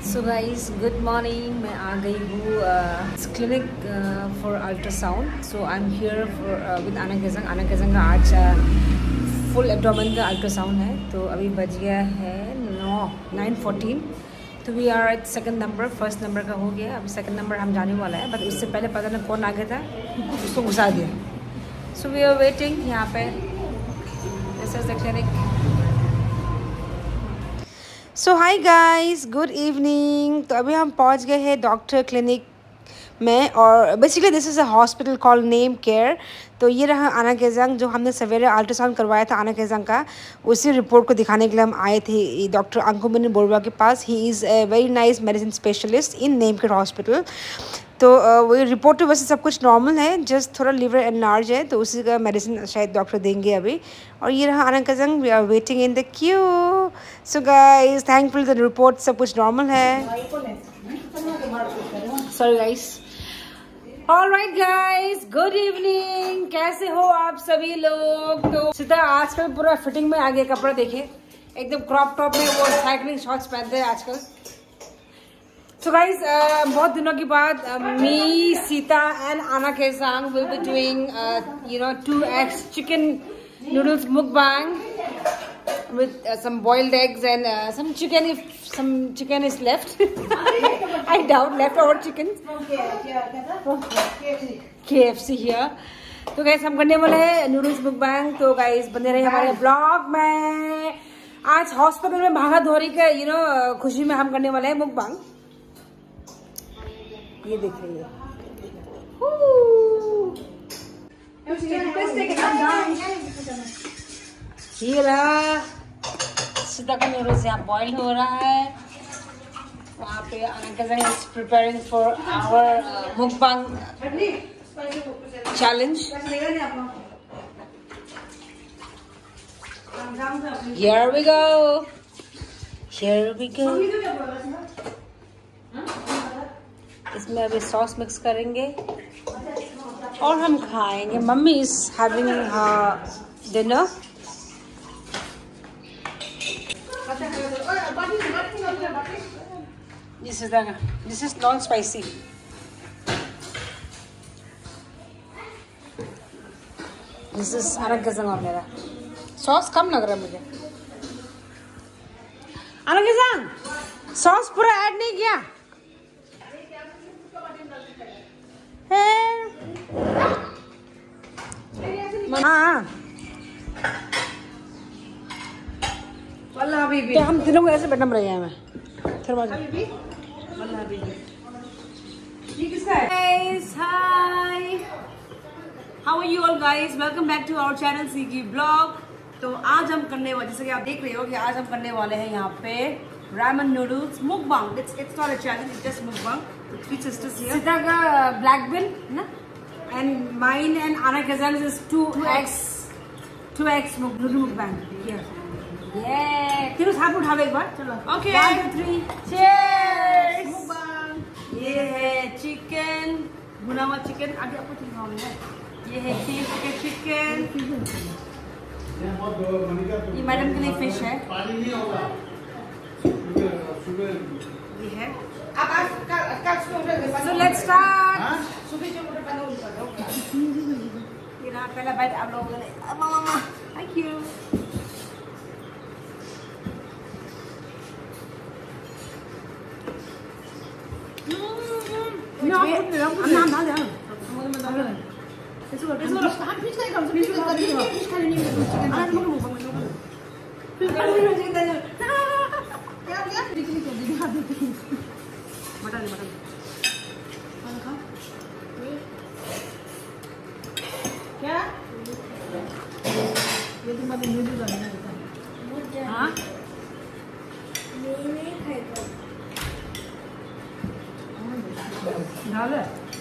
So guys good morning. मैं आ गई हूँ clinic for ultrasound. So I am here for with Ana Kejang का आज फुल एब्डोमेन का अल्ट्रासाउंड है। तो अभी बज गया है 9:14। तो we are at second number. First number का हो गया, अब सेकंड नंबर हम जाने वाला है। बट उससे पहले पता नहीं कौन आ गया था, उसको घुसा दिया। सो वी आर वेटिंग यहाँ पे। This is the clinic. So hi guys, good evening. तो अभी हम पहुंच गए हैं डॉक्टर क्लिनिक में, और basically this is a hospital called Nemcare. तो ये रहा आना केजंग, जो हमने सवेरे अल्ट्रासाउंड करवाया था आना केजंग का, उसी रिपोर्ट को दिखाने के लिए हम आए थे डॉक्टर अंकुमनी बोरवा के पास। He is a very nice medicine specialist in Nemcare hospital. तो वो रिपोर्ट तो वैसे सब कुछ नॉर्मल है, जस्ट थोड़ा लिवर एनलार्ज है, तो उसी का मेडिसिन शायद डॉक्टर देंगे अभी। और ये रहा Ana Kejang, we are waiting in the queue. So guys, thankful the report सब कुछ नॉर्मल है। Sorry guys. Alright guys, good evening. कैसे हो आप सभी लोग? तो सीधा आजकल पूरा फिटिंग में आ गया कपड़ा, देखे एकदम क्रॉप टॉप में, वो साइकिलिंग शॉर्ट्स पहनते हैं आजकल। So guys, बहुत दिनों के बाद me, Sita and Anna Kesang will be doing 2x chicken noodles mukbang with some boiled eggs and some chicken if some chicken is left. I doubt leftover chicken. KFC here. तो guys हम करने वाले हैं noodles mukbang। तो guys बने रहे हमारे blog में। आज हॉस्पिटल में भागा धोरी के खुशी में हम करने वाले हैं mukbang। ये देखिए, ये रहा सीधा का नूडल्स यहाँ बॉईल हो रहा है। वहाँ पे Ana Kejang is preparing for our mukbang challenge. Here we go, here we go। इसमें अभी सॉस मिक्स करेंगे और हम खाएंगे। Mummy is having dinner. This is non spicy. This is Ana Kejang और मेरा। सॉस कम लग रहा है मुझे। आना केजंग सॉस पूरा ऐड नहीं किया हाँ। तो हम तीनों को ऐसे बैठना पड़ेगा हमें। Hi, how are you all guys? Welcome back to our channel Sigi blog. तो आज हम करने वाले, जैसे कि आप देख रहे हो कि आज हम करने वाले हैं यहाँ पे ramen noodles mukbang। It's not a challenge, it's just mukbang with three sisters here। Sita ka black bin na, and mine and Anna Kazan's is 2x noodle mukbang here। Yeah, तीनों साथ में उठावे एक बार, चलो। Okay, 1 2 3 cheers mukbang। ये है chicken, भुना हुआ चिकन। आगे आपको चिकन, ये है चिकन। ये मैडम के लिए फिश है। ये है। So let's start। ये रहा पहला बाइट आप लोगों ने। मामा, thank you। मटन क्या ये तुम्हारे नूडल्स आने हैं। हाँ डाल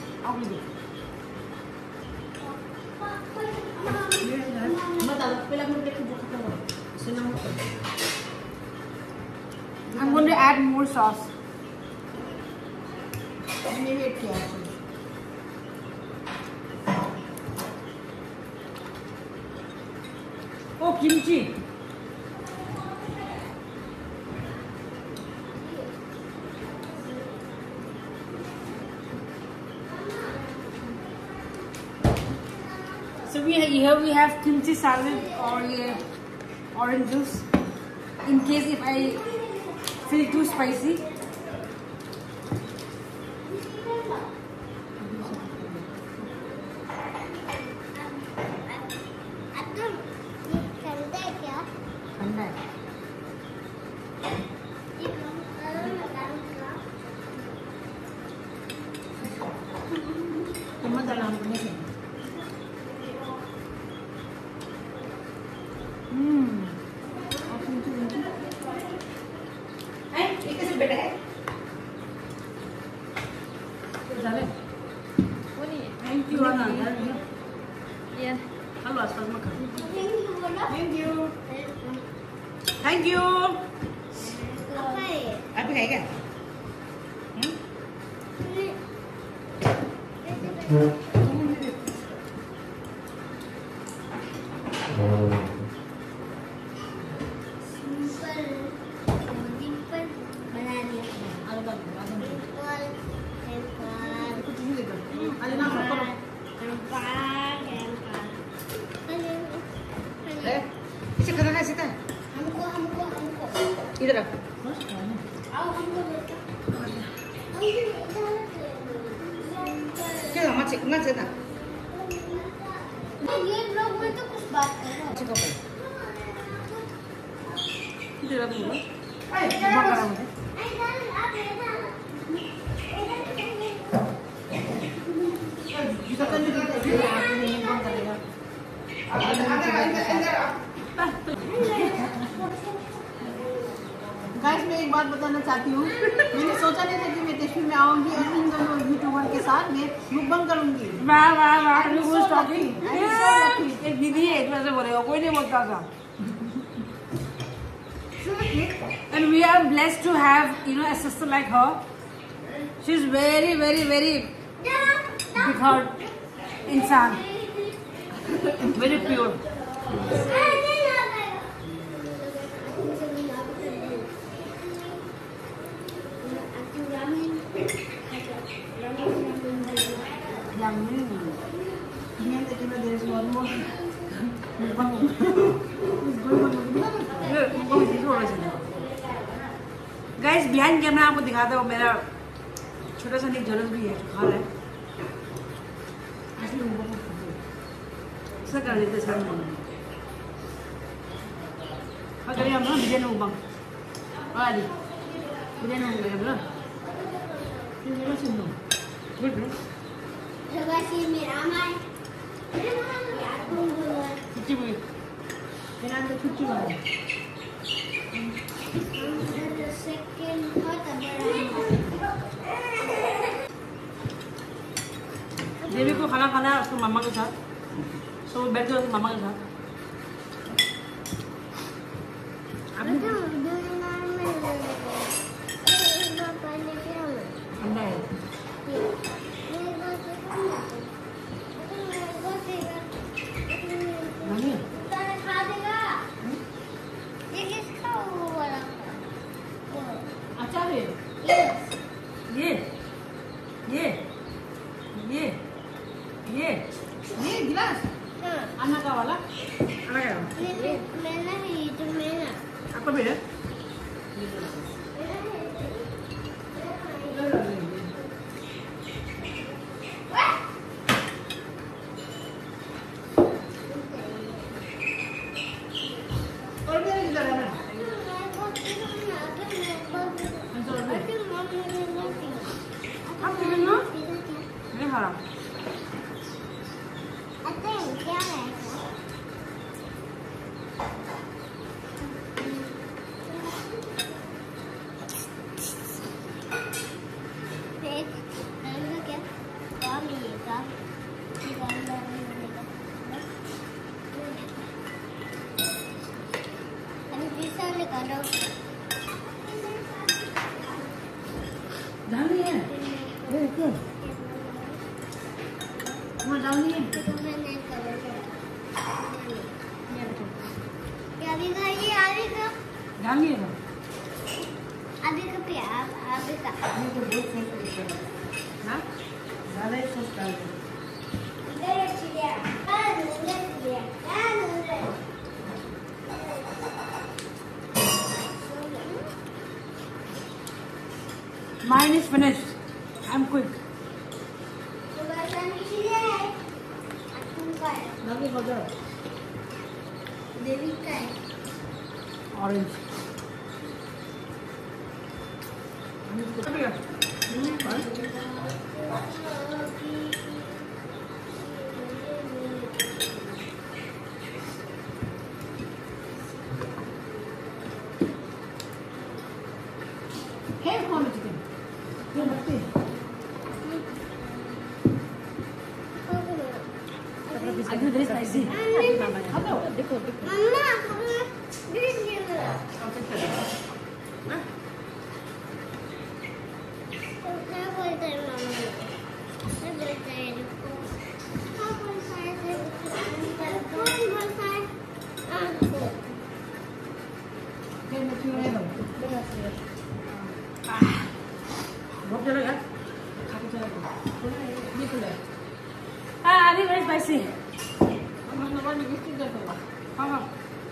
I'm going to add more sauce। Oh, kimchi। here we have kimchi salad or orange juice in case if I feel too spicy. Thank you, Anna. Yeah. Hello, Thank you. Thank you. Apa kaya? इसे खाना है सीता हमको इधर आओ हमको क्या मत ना सीता ये ब्लॉग में तो कुछ बात कर रहा ठीक है इधर आओ मुझे गाइस मैं एक बात बताना चाहती हूँ मैंने सोचा नहीं था कि मैं तेजपुर में आऊंगी और इन दोनों यूट्यूबर के साथ मैं मुकबंग करूंगी। वाह वाह वाह एक दीदी है इतना से बोलेगा कोई नहीं बोलता था। And we are blessed to have a sister like her. She's very very very big heart इंसान, very pure. Guys behind camera आपको दिखाता हूँ मेरा छोटा सा निक जलस भी है जो खा रहा है ऐसा कर देते सर अगर हम ना बिजन उबंग आदि बिजन उबंग ना ये मेरा सुनो गुड जगह मेरा माय यार तुम बोलो कुछ भी मेरा अंदर कुछ भी सेकंड बहुत बड़ा देवी को खाना खाना है उसको मामा के साथ, तो बैठ जाओ मामा के साथ। ठंडा है नहीं अच्छा है ये गिलास अन्ना का वाला अन्ना का मैंने ये तो मेरा आपका भी है और मेरे इधर है आप कितने ना नहीं खा रहा क्या है डालनी है देखो वो डालनी है डालनी है आधे का प्याज आधे का ये तो बहुत सही है ना ज़्यादा ही सॉस डाल दो इधर चिड़िया Mine is finished. I'm quick. देवी का है Orange. है कौन चिकन ये लगते I do very spicy. Hello देखो मम्मा दिस ये क्या बोलते हैं मम्मा क्या बोलते हैं क्या बोलता है कौन बोलता है आपको ये मछली है दो बहुत चलेगा खा के चलेगा ये तो ले I do very spicy. हम लोगों ने किस चीज़ करते हैं हाँ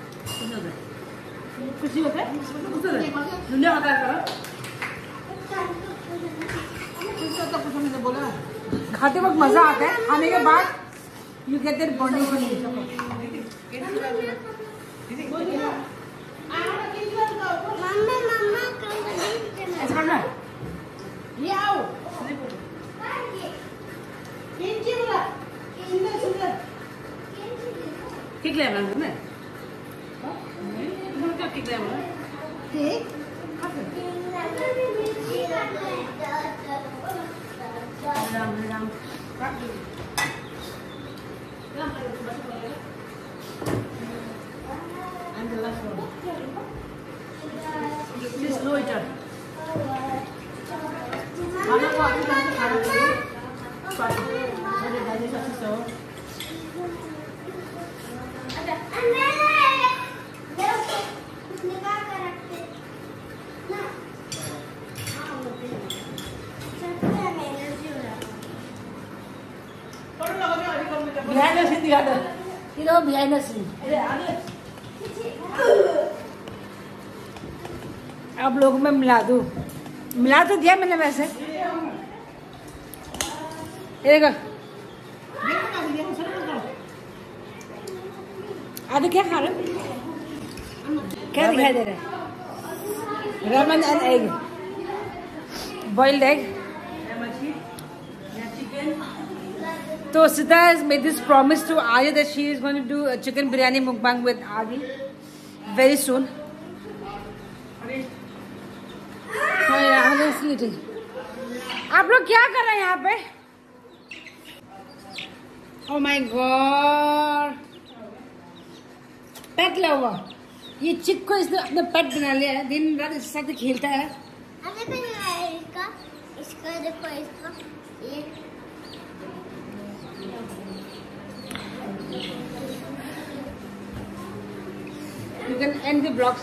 कुछ ही होता है दुनिया का करो. कुछ तो कुछ मैंने बोला खाते वक्त मजा आता है, खाने के बाद you get that bonding feeling. मम्मा मम्मा ऐसा करना है? ये आओ किंची बोला सुंदर सुंदर किक ले बना ना? क्या किक ले बना? ठीक Ram Ram. and the last one Please slow it up. खाना को आगे जाके खाना चाहिए अरे भाई सबसे सो Behind the scene दिखा दो. You know behind the scene. अब लोगों में मिला दूं. मिला तो दिया मैंने वैसे. ये देखो. आधे क्या खा रहे हो? क्या दिखाई दे रहा है? Ramen and egg. Boiled egg. So Sita has made this promise to Adi that she is going to do a chicken biryani mukbang with Adi very soon. आप लोग क्या कर रहे हैं यहाँ पे? Oh my God! Pet lover. ये chick को इसने अपना पेट बना लिया है. दिन रात इसके साथ खेलता है. अरे इसका इसका देखो इसका ये You can end the vlog.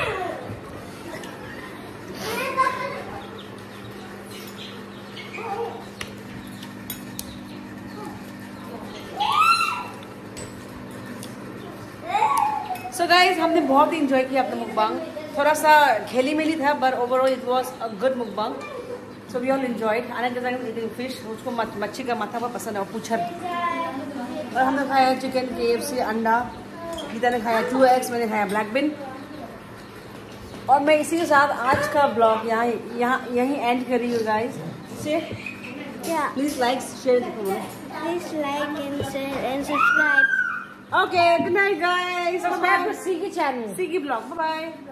So guys, हमने बहुत ही enjoy किया अपना मुकबांग. थोड़ा सा खेली मेली था, but overall it was a good mukbang. So we all enjoyed. Anna is eating fish. उसको मच्छी का माथा बहुत पसंद है और पूछर. और हमने खाया चिकन, KFC, अंडा. गीता ने खाया 2 eggs, मैंने खाया ब्लैक बिन. और मैं इसी के साथ आज का ब्लॉग यहीं एंड कर रही हूँ गाइस. से please like share please like and share and subscribe. Okay good night guys. Subscribe to Sigi channel. Sigi ब्लॉग. Bye bye.